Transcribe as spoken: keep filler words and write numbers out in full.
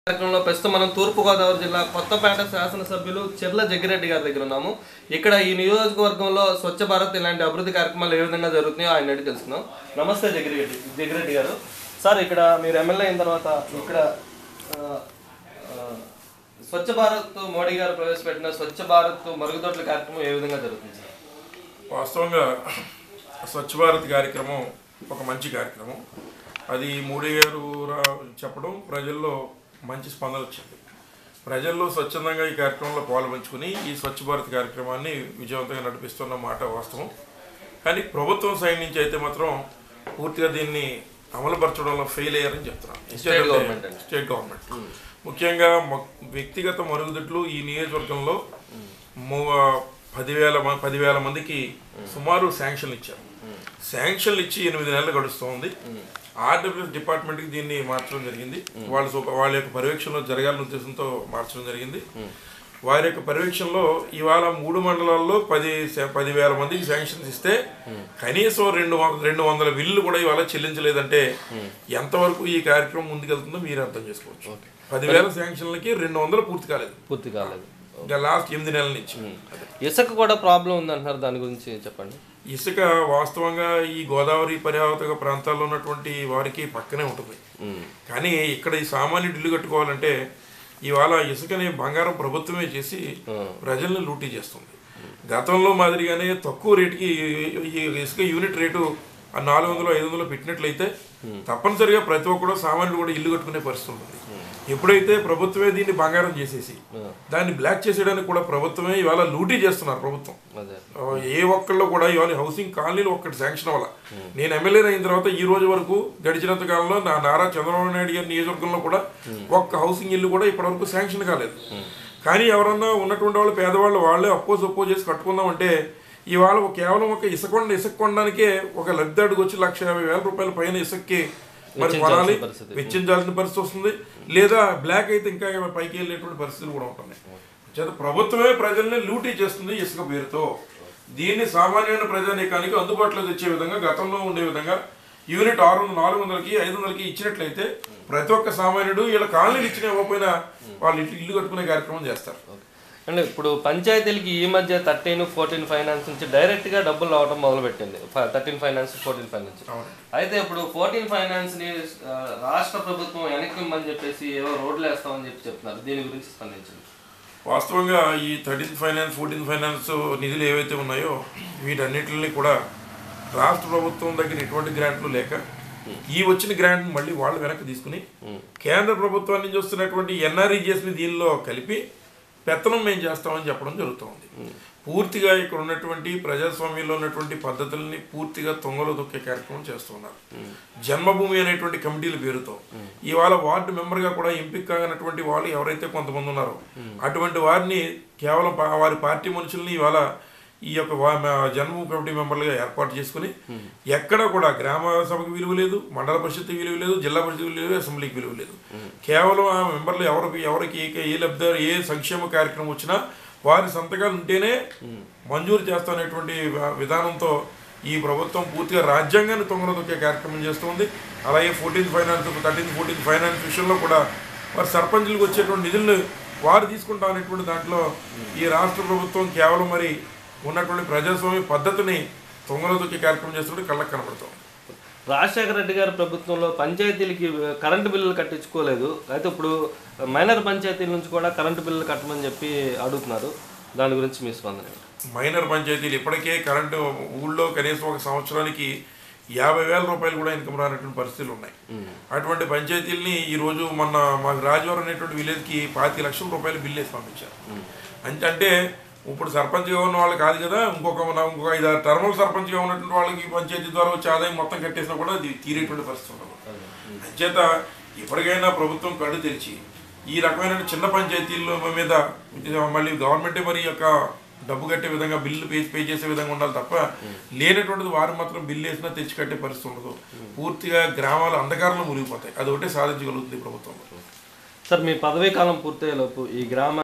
కార్యక్రమంలో ప్రస్తుతం మనం తూర్పుగోదావరి జిల్లా కొత్తపేట శాసనసభ్యులు చెర్ల జగ్గిరెడ్డి గారి దగ్గర ఉన్నాము. ఇక్కడ ఈ నియోజకవర్గంలో స్వచ్ఛ భారత్ ఇలాంటి అభివృద్ధి కార్యక్రమాలు ఏ విధంగా జరుగుతున్నాయో ఆయన అడిగి తెలుసుకుందాం. నమస్తే జగ్గిరెడ్డి జగ్గిరెడ్డి గారు. సార్, ఇక్కడ మీరు ఎమ్మెల్యే అయిన తర్వాత ఇక్కడ స్వచ్ఛ భారత్ మోడీ గారు ప్రవేశపెట్టిన స్వచ్ఛ భారత్ మరుగుదొడ్ల కార్యక్రమం ఏ విధంగా జరుగుతుంది సార్? వాస్తవంగా స్వచ్ఛ భారత్ కార్యక్రమం ఒక మంచి కార్యక్రమం. అది మోడీ గారు చెప్పడం ప్రజల్లో మంచి స్పందన వచ్చింది. ప్రజల్లో స్వచ్ఛందంగా ఈ కార్యక్రమంలో పాల్పంచుకుని ఈ స్వచ్ఛ భారత్ కార్యక్రమాన్ని విజయవంతంగా నడిపిస్తున్న మాట వాస్తవం. కానీ ప్రభుత్వం సైడ్ నుంచి అయితే మాత్రం పూర్తిగా దీన్ని అమలుపరచడంలో ఫెయిల్ అయ్యారని చెప్తున్నాను. స్టేట్ గవర్నమెంట్ ముఖ్యంగా వ్యక్తిగత మరుగుదొడ్లు ఈ నియోజకవర్గంలో పదివేల పదివేల మందికి సుమారు శాంక్షన్లు ఇచ్చారు. శాంక్షన్లు ఇచ్చి ఎనిమిది నెలలు గడుస్తుంది. ఆర్డబ్ల్యూఎస్ డిపార్ట్మెంట్కి దీన్ని మార్చడం జరిగింది. వాళ్ళ వాళ్ళ యొక్క పర్యవేక్షణలో జరగాలనే ఉద్దేశంతో మార్చడం జరిగింది. వారి యొక్క పర్యవేక్షణలో ఇవాళ మూడు మండలాల్లో పది పదివేల మందికి శాంక్షన్స్ ఇస్తే కనీసం రెండు రెండు వందల బిల్లులు కూడా ఇవాళ చెల్లించలేదంటే ఎంతవరకు ఈ కార్యక్రమం ముందుకెళ్తుందో మీరు అర్థం చేసుకోవచ్చు. పదివేల శాంక్షన్లకి రెండు వందలు పూర్తి కాలేదు పూర్తి కాలేదు ఇంకా లాస్ట్ ఎనిమిది నెలల నుంచి. ఇసుక కూడా ప్రాబ్లం ఉంది అంటున్నారు, దాని గురించి చెప్పండి. ఇసుక వాస్తవంగా ఈ గోదావరి పర్యావరణ ప్రాంతాల్లో ఉన్నటువంటి వారికి పక్కనే ఉంటుంది. కానీ ఇక్కడ ఈ సామాన్యుడు ఇల్లు కట్టుకోవాలంటే ఇవాళ ఇసుకని బంగారం ప్రభుత్వమే చేసి ప్రజల్ని లూటీ చేస్తుంది. గతంలో మాదిరిగానే తక్కువ రేటుకి ఈ ఇసుక యూనిట్ రేటు నాలుగు వందలు ఐదు వందలు పెట్టినట్లయితే తప్పనిసరిగా ప్రతి ఒక్కరు సామాన్యుడు కూడా ఇల్లు కట్టుకునే పరిస్థితి ఉంటుంది. ఎప్పుడైతే ప్రభుత్వమే దీన్ని బంగారం చేసేసి దాన్ని బ్లాక్ చేసేయడానికి కూడా ప్రభుత్వమే ఇవాళ లూటీ చేస్తున్నారు. ప్రభుత్వం ఏ ఒక్కళ్ళు కూడా ఇవాళ హౌసింగ్ కాలనీలు ఒక్కటి శాంక్షన్ అవ్వాల. నేను ఎమ్మెల్యే అయిన తర్వాత ఈ రోజు వరకు గడిచినంత కాలంలో నా నారా చంద్రబాబు నాయుడు గారి నియోజకవర్గంలో కూడా ఒక్క హౌసింగ్ ఇల్లు కూడా ఇప్పటివరకు శాంక్షన్ కాలేదు. కానీ ఎవరన్నా ఉన్నటువంటి వాళ్ళు పేదవాళ్ళు వాళ్ళే అప్పో సప్పో చేసి కట్టుకుందామంటే ఇవాళ కేవలం ఒక ఇసుకొండ ఇసుక కొనడానికే ఒక లబ్ధాడికి వచ్చి లక్ష యాభై వేల రూపాయల పైన ఇసుక్కి మరి కొనాలి, వెచ్చించాల్సిన పరిస్థితి వస్తుంది. లేదా బ్లాక్ అయితే ఇంకా పైకి వెళ్ళేటువంటి పరిస్థితులు కూడా ఉంటున్నాయి. చేత ప్రభుత్వమే ప్రజల్ని లూటీ చేస్తుంది ఇసుక పేరుతో. దీన్ని సామాన్యమైన ప్రజానీకానికి అందుబాటులో తెచ్చే విధంగా గతంలో ఉండే విధంగా యూనిట్ ఆరు వందల నాలుగు వందలకి ఐదు వందలకి ఇచ్చినట్లయితే ప్రతి ఒక్క సామాన్యుడు వీళ్ళ కాలనీలు ఇచ్చిన ఇవ్వకపోయినా వాళ్ళు ఇల్లు ఇల్లు కట్టుకునే కార్యక్రమం చేస్తారు. అంటే ఇప్పుడు పంచాయతీలకి ఈ మధ్య థర్టీన్ ఫోర్టీన్ ఫైనాన్స్ నుంచి డైరెక్ట్గా డబ్బులు రావడం మొదలుపెట్టింది. థర్టీన్ ఫైనాన్స్ ఫోర్టీన్ ఫైనాన్స్ అయితే ఇప్పుడు ఫోర్టీన్ ఫైనాన్స్ని రాష్ట్ర ప్రభుత్వం వెనక్కిమ్మని చెప్పేసి ఏవో రోడ్లు వేస్తామని చెప్పి చెప్తున్నారు. దీని గురించి స్పందించండి. వాస్తవంగా ఈ థర్టీన్ ఫైనాన్స్ ఫోర్టీన్ ఫైనాన్స్ నిధులు ఏవైతే ఉన్నాయో వీటన్నిటిని కూడా రాష్ట్ర ప్రభుత్వం దగ్గర ఎటువంటి గ్రాంట్లు లేక ఈ వచ్చిన గ్రాంట్ మళ్ళీ వాళ్ళు వెనక్కి తీసుకుని కేంద్ర ప్రభుత్వం నుంచి వస్తున్నటువంటి ఎన్ఆర్ఈజిఎస్ని దీనిలో కలిపి పెత్తనం మేము చేస్తామని చెప్పడం జరుగుతుంది. పూర్తిగా ఇక్కడ ఉన్నటువంటి ప్రజాస్వామ్యంలో ఉన్నటువంటి పద్ధతుల్ని పూర్తిగా తొంగలో దొక్కే కార్యక్రమం చేస్తున్నారు. జన్మభూమి అనేటువంటి కమిటీల పేరుతో ఇవాళ వార్డు మెంబర్గా కూడా ఎంపిక కానటువంటి వాళ్ళు ఎవరైతే కొంతమంది ఉన్నారో అటువంటి వారిని కేవలం వారి పార్టీ మనుషుల్ని ఇవాళ ఈ యొక్క జన్మభూమి కమిటీ మెంబర్లుగా ఏర్పాటు చేసుకుని ఎక్కడ కూడా గ్రామ సభకు విలువ లేదు, మండల పరిషత్ విలువ లేదు, జిల్లా పరిషత్ విలువ లేదు, అసెంబ్లీకి విలువ లేదు. కేవలం ఆ మెంబర్లు ఎవరికి ఎవరికి ఏ లబ్ధి ఏ సంక్షేమ కార్యక్రమం వచ్చినా వారి సంతకాలు ఉంటేనే మంజూరు చేస్తానేటువంటి విధానంతో ఈ ప్రభుత్వం పూర్తిగా రాజ్యాంగాన్ని తొంగలో దొక్కే కార్యక్రమం చేస్తుంది. అలాగే fourteenth finance thirteenth fourteenth finance విషయంలో కూడా వారి సర్పంచులకు వచ్చేటువంటి నిధులను వారు తీసుకుంటాం అనేటువంటి దాంట్లో ఈ రాష్ట్ర ప్రభుత్వం కేవలం మరి ఉన్నటువంటి ప్రజాస్వామ్య పద్ధతిని తొంగలో దొక్కే కార్యక్రమం చేస్తుంటే కళ్ళకు కనపడతాం. రాజశేఖర రెడ్డి గారి ప్రభుత్వంలో పంచాయతీలకి కరెంటు బిల్లులు కట్టించుకోలేదు. అయితే ఇప్పుడు మైనర్ పంచాయతీల నుంచి కూడా కరెంటు బిల్లులు కట్టమని చెప్పి అడుగుతున్నారు. దాని గురించి మీ స్పందన? మైనర్ పంచాయతీలు ఇప్పటికే కరెంటు ఊళ్ళో కనీసం ఒక సంవత్సరానికి యాభై వేల రూపాయలు కూడా ఇన్కమ్ రానటువంటి పరిస్థితులు ఉన్నాయి. అటువంటి పంచాయతీలని ఈరోజు మొన్న మాకు రాజవరం అనేటువంటి విలేజ్కి పాతిక లక్షల రూపాయలు బిల్లు వేసి పంపించారు. అంటే ఇప్పుడు సర్పంచ్గా ఉన్న వాళ్ళు కాదు కదా, ఇంకొక ఇంకొక ఐదు ఆరు టర్మల్ సర్పంచ్గా ఉన్నటువంటి వాళ్ళకి పంచాయతీ ద్వారా వచ్చే ఆదాయం మొత్తం కట్టేసినా కూడా అది తీరేటువంటి పరిస్థితి ఉండదు. అంచేత ఇప్పటికైనా ప్రభుత్వం కళ్ళు తెరిచి ఈ రకమైన చిన్న పంచాయతీల మీద మళ్ళీ గవర్నమెంటే మరి యొక్క డబ్బు కట్టే విధంగా బిల్లు పే పే చేసే విధంగా ఉండాలి తప్ప లేనటువంటిది వారు మాత్రం బిల్లు వేసినా తెచ్చి కట్టే పరిస్థితి ఉండదు. పూర్తిగా గ్రామాలు అంధకారంలో మునిగిపోతాయి. అది ఒకటే సాధించగలుగుతుంది ప్రభుత్వం. సార్, మీ పదవీ కాలం పూర్తయ్యేలోపు ఈ గ్రామ